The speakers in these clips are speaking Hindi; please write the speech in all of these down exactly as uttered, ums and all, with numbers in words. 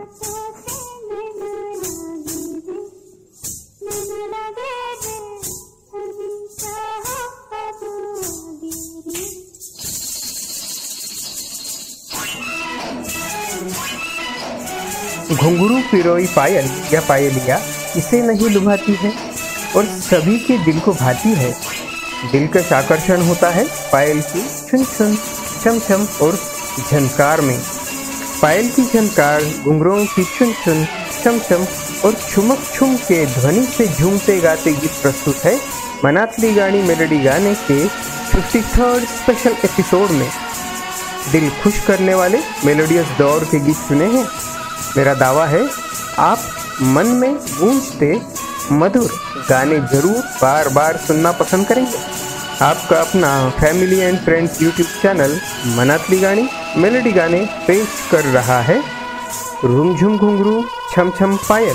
घुंघरू पिरोई पायल या पायलिया इसे नहीं लुभाती है और सभी के दिल को भाती है। दिलकश आकर्षण होता है पायल की छुन छुन छम छम और झनकार में। पायल की झनकार, घुंघरुओं की छुन छुन छम छम और छुमक छुम के ध्वनि से झूमते गाते गीत प्रस्तुत है मनातली गानी मेलोडी गाने के तिरेपनवें स्पेशल एपिसोड में। दिल खुश करने वाले मेलोडियस दौर के गीत सुने हैं। मेरा दावा है आप मन में गूंजते मधुर गाने जरूर बार बार सुनना पसंद करेंगे। आपका अपना family and friends YouTube channel मनातली गानी मेलोडी गाने पेश कर रहा है रुमझुम घुंघरू छम छम पायल।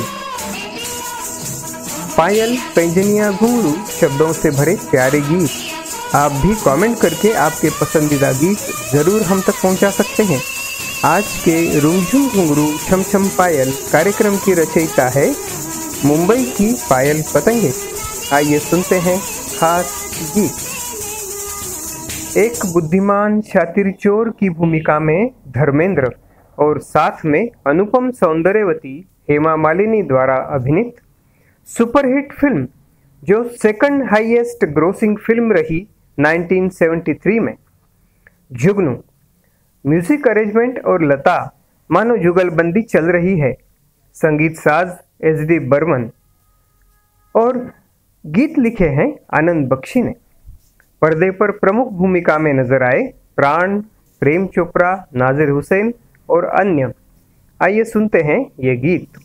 पायल पैंजनिया घुंघरू शब्दों से भरे प्यारे गीत। आप भी कमेंट करके आपके पसंदीदा गीत ज़रूर हम तक पहुंचा सकते हैं। आज के रुमझुम घुंघरू छम छम पायल कार्यक्रम की रचयिता है मुंबई की पायल पतंगे। आइए सुनते हैं खास गीत। एक बुद्धिमान शातिर चोर की भूमिका में धर्मेंद्र और साथ में अनुपम सौंदर्यवती हेमा मालिनी द्वारा अभिनीत सुपरहिट फिल्म जो सेकंड हाईएस्ट ग्रोसिंग फिल्म रही उन्नीस सौ तिहत्तर में, जुगनू। म्यूजिक अरेंजमेंट और लता मानो जुगलबंदी चल रही है। संगीत साज एस डी बर्मन और गीत लिखे हैं आनंद बख्शी ने। पर्दे पर प्रमुख भूमिका में नजर आए प्राण, प्रेम चोपड़ा, नाजिर हुसैन और अन्य। आइए सुनते हैं ये गीत।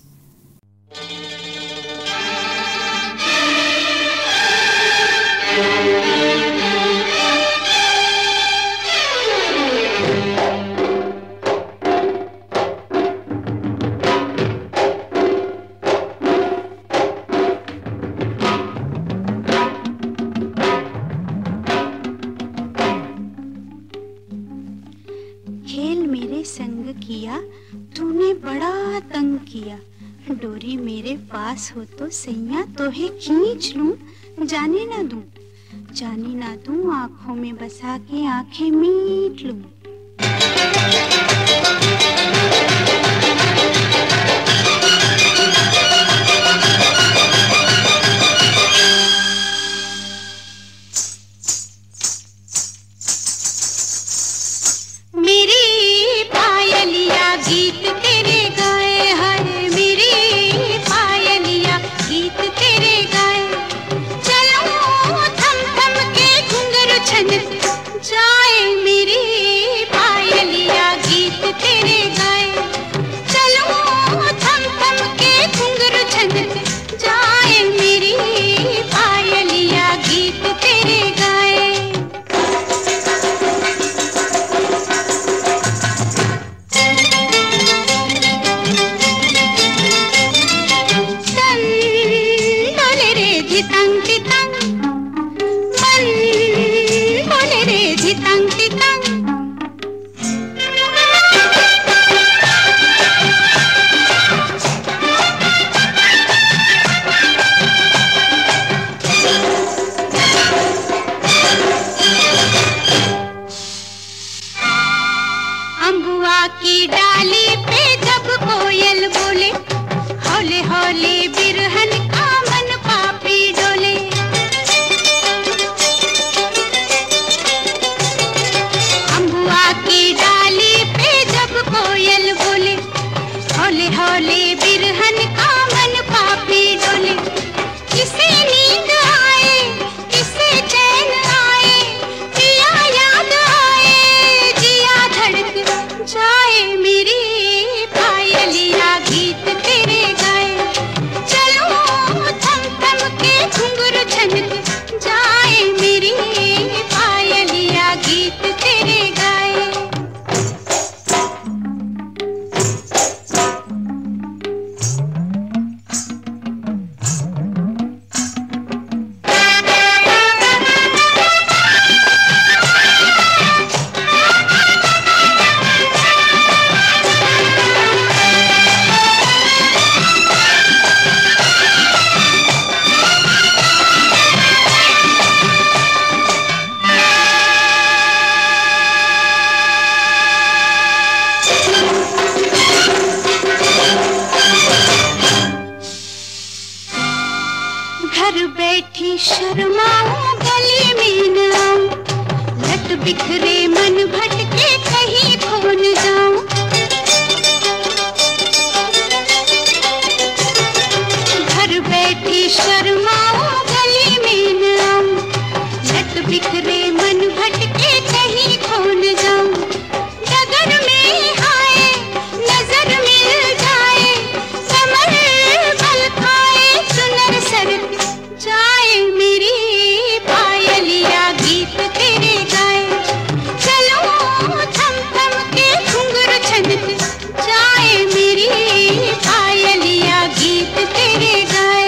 संग किया तूने बड़ा तंग किया, डोरी मेरे पास हो तो सैया तोहे खींच लूं, जाने ना दूं जाने ना दूं आँखों में बसा के आंखें मीट लूं। बैठी शर्माऊं गली में न आऊं, लट बिखरे मन भटके कहीं खो न जाऊं। घर बैठी शर्माऊं गली में न आऊं, लट बिखरे मन भटके कहीं खो न जाऊं। डगर में आए नजर मिल जाए, कमर बल खाए सुनर सरक जाए मेरी पायलिया गीत तेरे गाए। चलूं थम थम के घुंघरू छनक जाए मेरी पायलिया गीत तेरे गाए।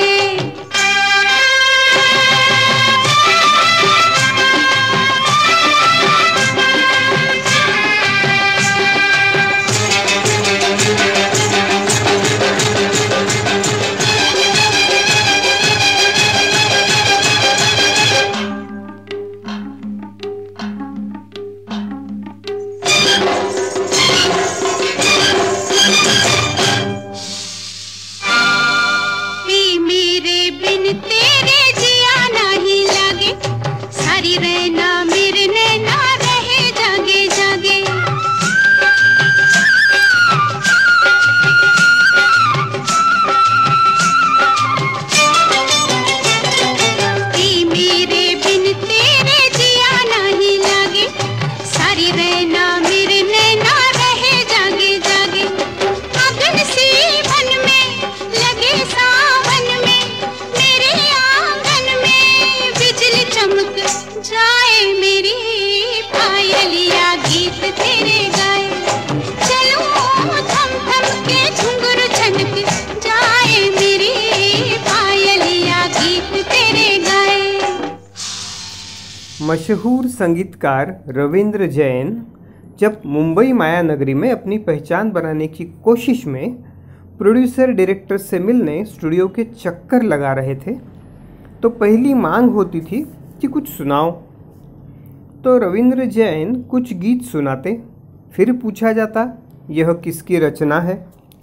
मशहूर संगीतकार रविंद्र जैन जब मुंबई माया नगरी में अपनी पहचान बनाने की कोशिश में प्रोड्यूसर डायरेक्टर से मिलने स्टूडियो के चक्कर लगा रहे थे, तो पहली मांग होती थी कि कुछ सुनाओ। तो रविंद्र जैन कुछ गीत सुनाते, फिर पूछा जाता यह किसकी रचना है।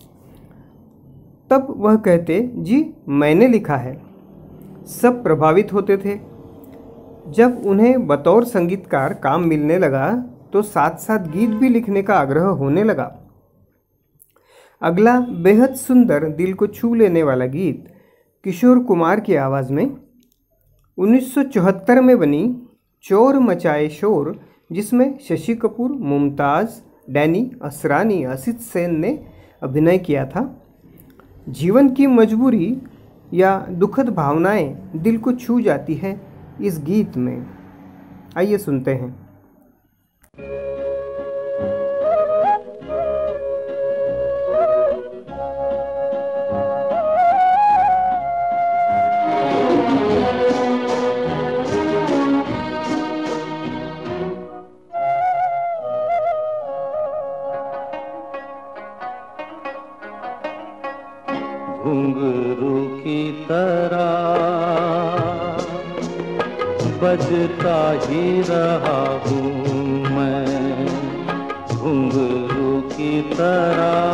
तब वह कहते जी मैंने लिखा है। सब प्रभावित होते थे। जब उन्हें बतौर संगीतकार काम मिलने लगा तो साथ साथ गीत भी लिखने का आग्रह होने लगा। अगला बेहद सुंदर दिल को छू लेने वाला गीत किशोर कुमार की आवाज़ में उन्नीस सौ चौहत्तर में बनी चोर मचाए शोर, जिसमें शशि कपूर, मुमताज़, डैनी असरानी, असित सेन ने अभिनय किया था। जीवन की मजबूरी या दुखद भावनाएं दिल को छू जाती है इस गीत में। आइए सुनते हैं। घुंघरू की तरह बजता ही रहा हूँ मैं, घुंघरू की तरह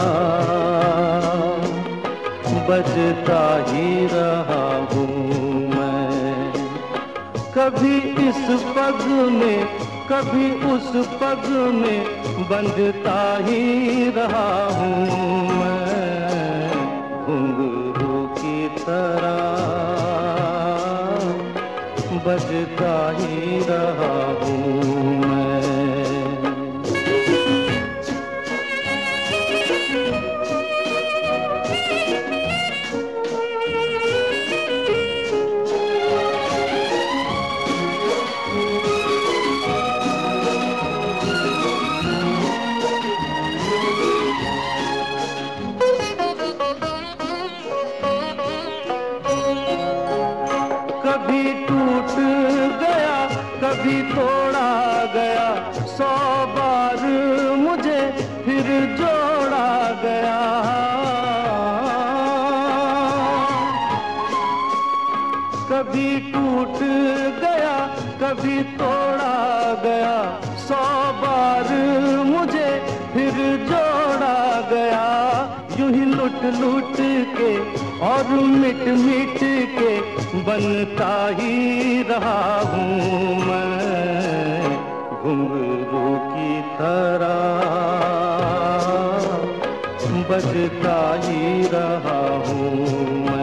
बजता ही रहा हूँ मैं। कभी इस पग में कभी उस पग में बंधता ही रहा हूँ मैं, घुंघरू की तरह बजता ही रहा हूँ मैं। कभी टूट गया कभी तोड़ा गया, सौ बार मुझे फिर जोड़ा गया। कभी टूट गया कभी तोड़ा गया, सौ बार मुझे फिर जोड़ा गया। यूं ही लुट लूट के और मिट मिट के बनता ही रहा हूँ मैं, घुंघरू की तरह बजता ही रहा हूँ मैं।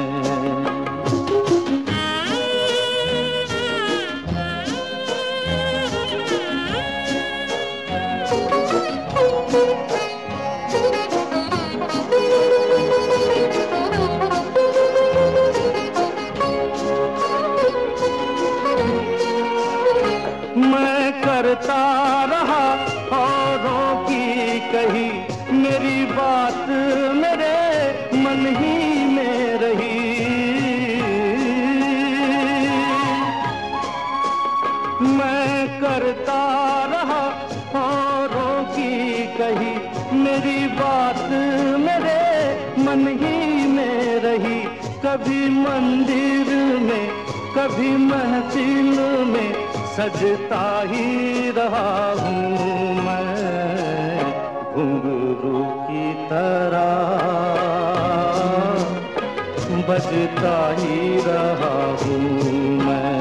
मैं करता रहा औरों की कही, मेरी बात मेरे मन ही में रही। मैं करता रहा औरों की कही, मेरी बात मेरे मन ही में रही। कभी मंदिर में कभी महफिल में सजता ही रहा हूँ मैं, घुंघरू की तरह बजता ही रहा हूँ मैं।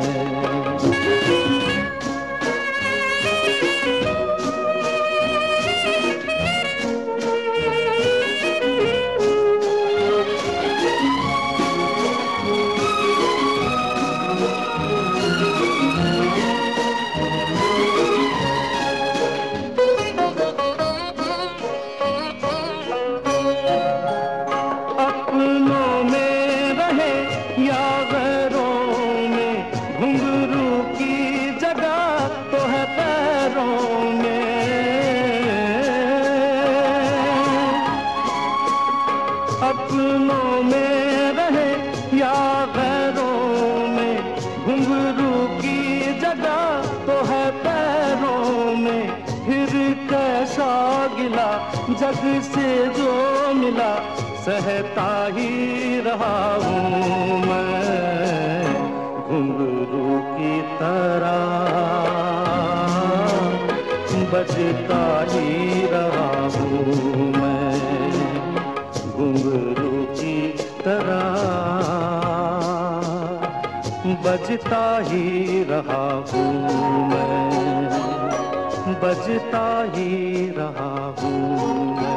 अपनों में रहे या गैरों में, घुंघरू की जगह तो है पैरों में। फिर कैसा गिला जग से जो मिला, सहता ही रहा हूँ मैं, घुंघरू की तरह बजता ही रहा हूँ मैं, घुंघरू की तरह बजता ही रहा हूँ मैं, बजता ही रहा हूँ मैं।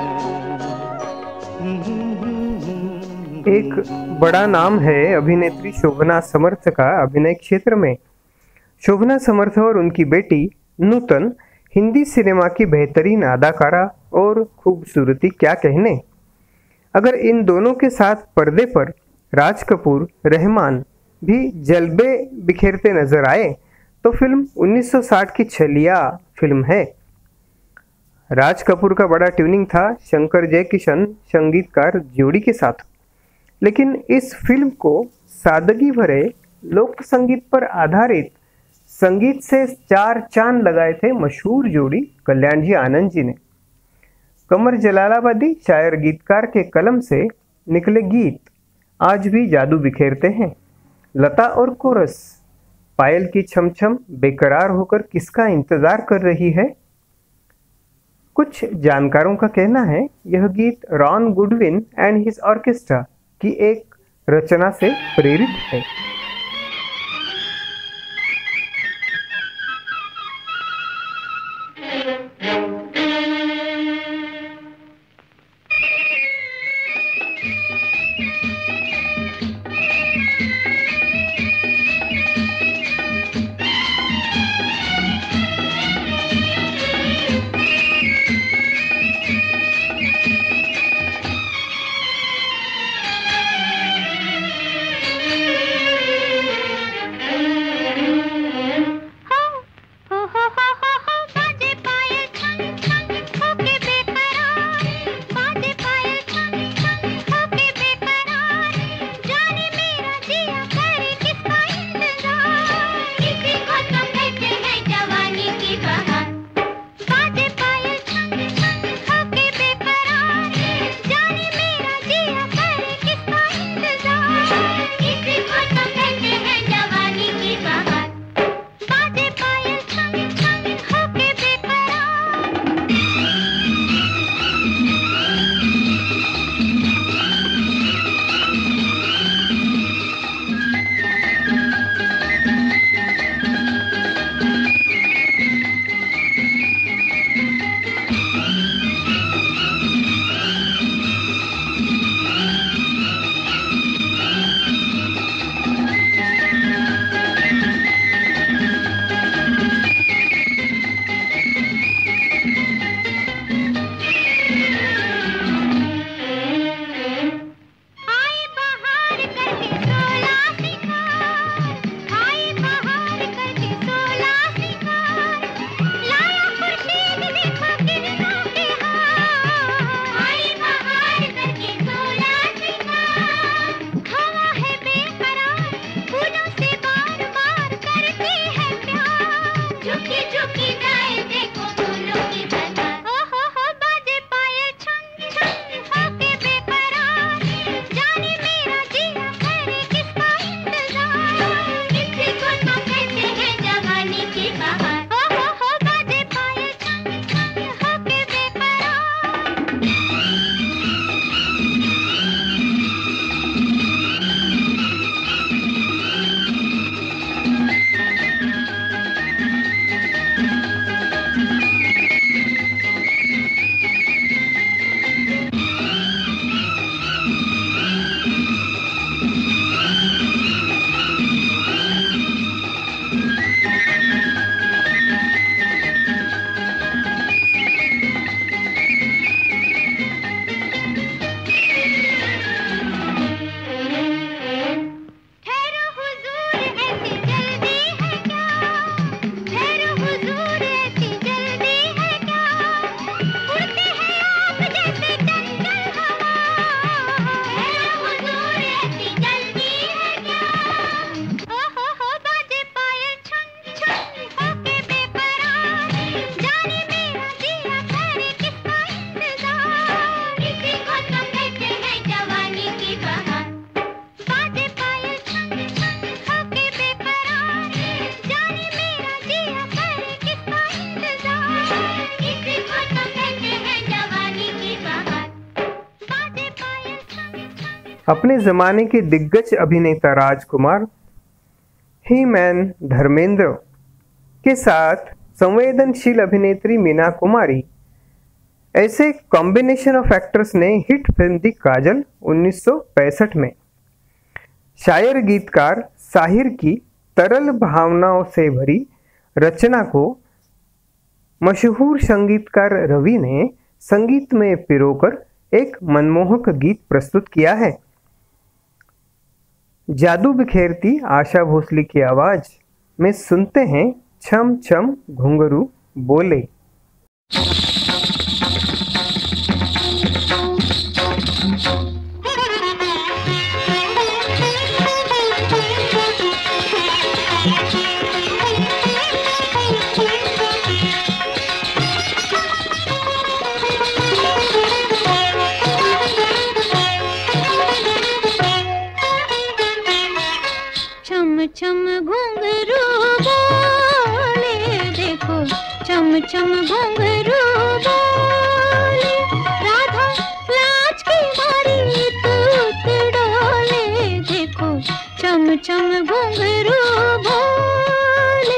एक बड़ा नाम है अभिनेत्री शोभना समर्थ का अभिनय क्षेत्र में। शोभना समर्थ और उनकी बेटी नूतन हिंदी सिनेमा की बेहतरीन अदाकारा और खूबसूरती क्या कहने। अगर इन दोनों के साथ पर्दे पर राज कपूर, रहमान भी जलवे बिखेरते नजर आए तो फिल्म उन्नीस सौ साठ की छलिया फिल्म है। राज कपूर का बड़ा ट्यूनिंग था शंकर जयकिशन संगीतकार जोड़ी के साथ, लेकिन इस फिल्म को सादगी भरे लोक संगीत पर आधारित संगीत से चार चांद लगाए थे मशहूर जोड़ी कल्याण जी आनंद जी ने। कमर जलालाबादी शायर गीतकार के कलम से निकले गीत आज भी जादू बिखेरते हैं। लता और कोरस, पायल की छमछम बेकरार होकर किसका इंतजार कर रही है। कुछ जानकारों का कहना है यह गीत Ron Goodwin and his orchestra की एक रचना से प्रेरित है। अपने ज़माने के दिग्गज अभिनेता राजकुमार, ही मैन धर्मेंद्र के साथ संवेदनशील अभिनेत्री मीना कुमारी, ऐसे कॉम्बिनेशन ऑफ एक्टर्स ने हिट फिल्म दी काजल उन्नीस सौ पैंसठ में। शायर गीतकार साहिर की तरल भावनाओं से भरी रचना को मशहूर संगीतकार रवि ने संगीत में पिरोकर एक मनमोहक गीत प्रस्तुत किया है। जादू बिखेरती आशा भोसले की आवाज में सुनते हैं छम छम घुंघरू बोले। छम घुंघरू बोले, देखो छम छम घुंघरू बोले, राधा लाज की मारी तूत डोले, देखो छम छम घुंघरू बोले।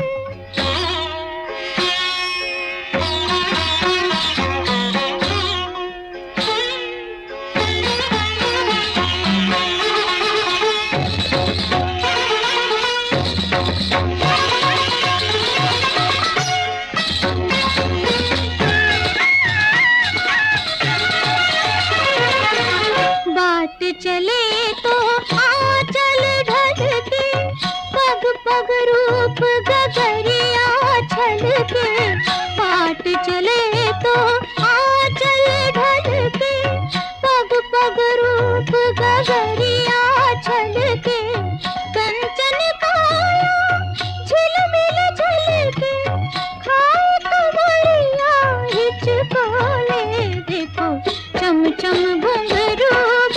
चले तो आंचल ढलके, पग पग रूप गगरिया छलके, बाट चले तो आंचल ढलके, पग पग रूप गगरिया छलके, कंचन काया झिलमिल झलके, खाए कमलिया हिचकोले, देखो चम चम घुंघरू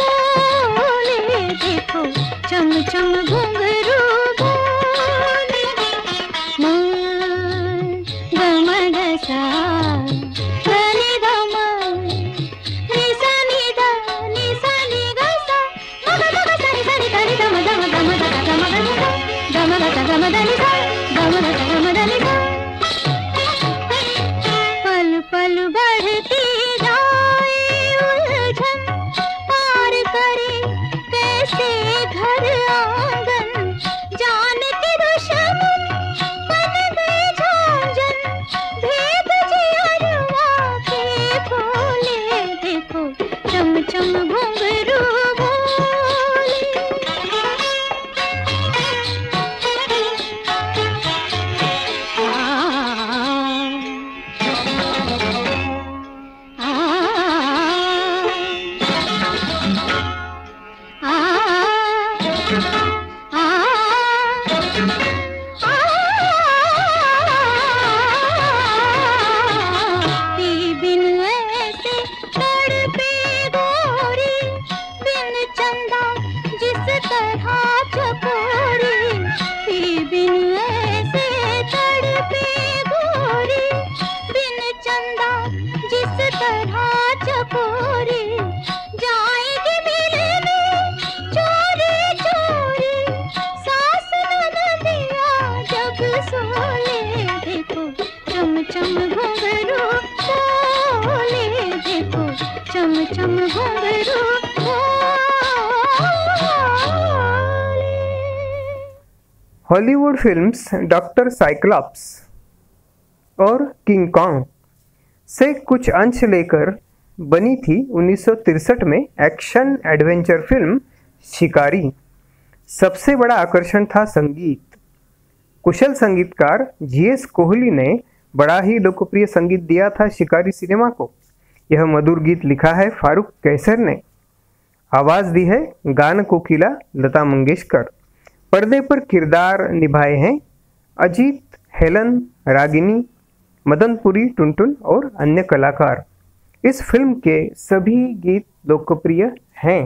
चम चम घुंघरू बोले। गम गसा धनी धम निसा निदा निसा निगसा मग मग सनि सनि धनि धम धम धम धम धम धम धम धम धनि सा धम धम धनि सा। पल पल बढ़ती जाए उलझन, पार करे कैसे घर आंगन, जान के दुश्मन बन गए झांझन, भेद जियरवा के खोले, देखो चम चम घुंघरू बोले। हॉलीवुड फिल्म्स डॉक्टर साइक्लॉप्स और किंग कॉन्ग से कुछ अंश लेकर बनी थी उन्नीस सौ तिरसठ में एक्शन एडवेंचर फिल्म शिकारी। सबसे बड़ा आकर्षण था संगीत। कुशल संगीतकार जी एस कोहली ने बड़ा ही लोकप्रिय संगीत दिया था शिकारी सिनेमा को। यह मधुर गीत लिखा है फारूक कैसर ने, आवाज़ दी है गान कोकिला लता मंगेशकर। पर्दे पर किरदार निभाए हैं अजीत, हेलन, रागिनी, मदनपुरी, टुनटुन और अन्य कलाकार। इस फिल्म के सभी गीत लोकप्रिय हैं।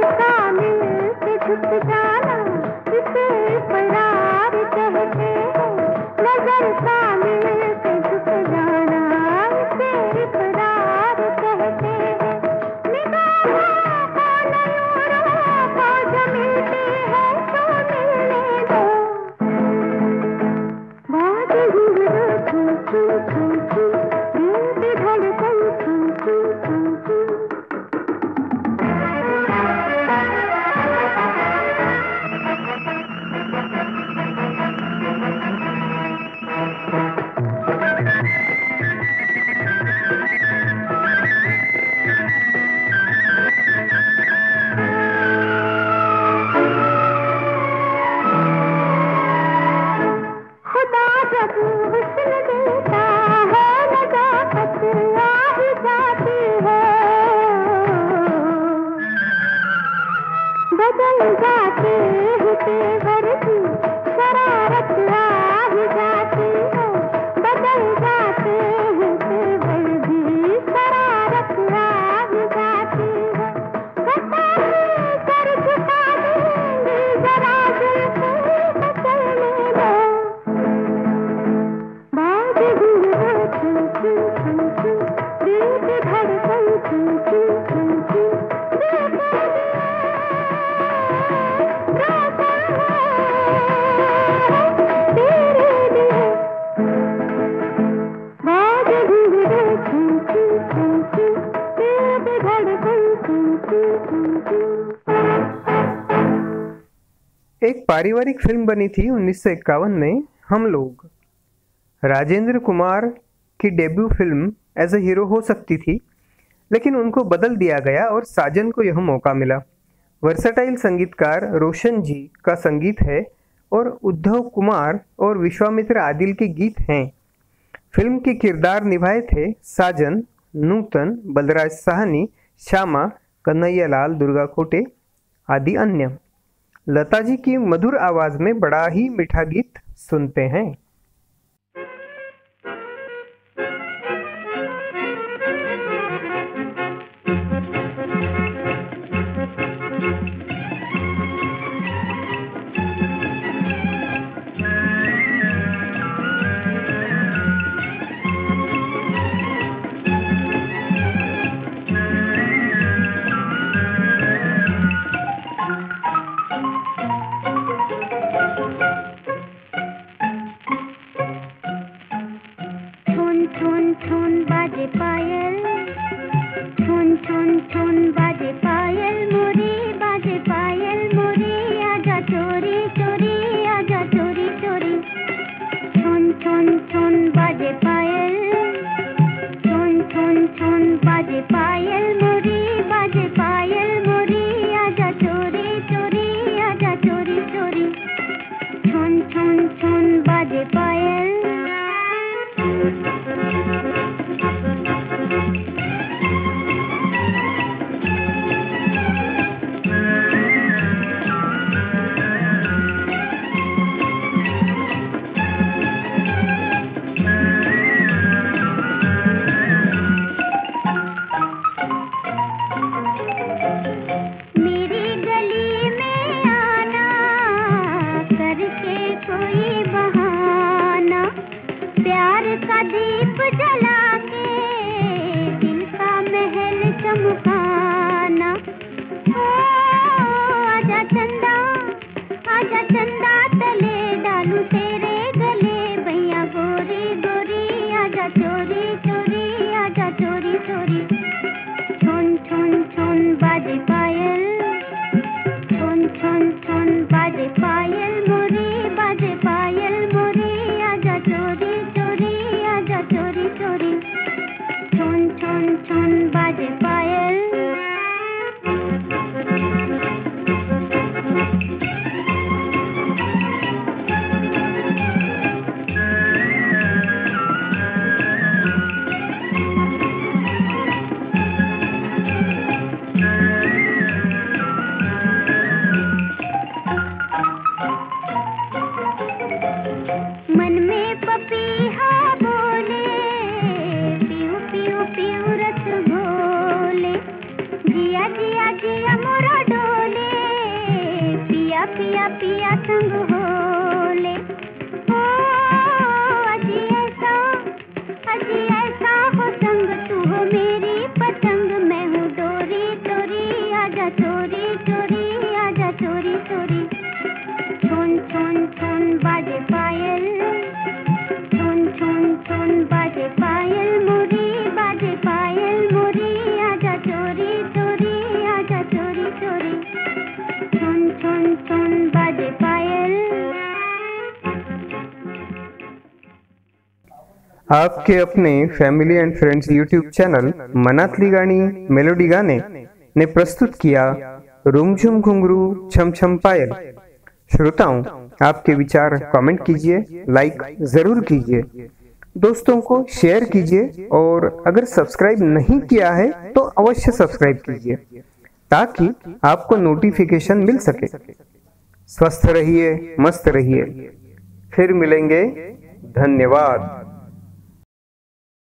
एक पारिवारिक फिल्म बनी थी उन्नीस सौ इक्यावन में, हम लोग। राजेंद्र कुमार की debut film as a hero हो सकती थी, लेकिन उनको बदल दिया गया और साजन को यह मौका मिला। वर्सेटाइल संगीतकार रोशन जी का संगीत है और उद्धव कुमार और विश्वामित्र आदिल के गीत हैं। फिल्म के किरदार निभाए थे साजन, नूतन, बलराज साहनी, श्यामा, कन्हैया लाल, दुर्गा खोटे आदि अन्य। लता जी की मधुर आवाज में बड़ा ही मीठा गीत सुनते हैं। कोई बहाना पिया पिया संग होले। ओ अजी ऐसा अजी ऐसा हो संग, तू हो मेरी पतंग, मैं हूँ डोरी डोरी, आजा चोरी चोरी, आजा चोरी चोरी। छुन छुन छुन बाजे पायल, छुन छुन छुन बाजे पायल मोरी, बाजे पायल मोरी, आजा चोरी चोरी, आजा चोरी चोरी। छुन छुन छुन बाजे पायल। आपके अपने family and friends YouTube channel मनातली गाणी मेलोडी गाने ने प्रस्तुत किया रुमझुम घुंघरू छम छम पायल। श्रोताओं, आपके विचार कमेंट कीजिए, लाइक जरूर कीजिए, दोस्तों को शेयर कीजिए और अगर सब्सक्राइब नहीं किया है तो अवश्य सब्सक्राइब कीजिए ताकि आपको नोटिफिकेशन मिल सके। स्वस्थ रहिए, मस्त रहिए, फिर मिलेंगे। धन्यवाद।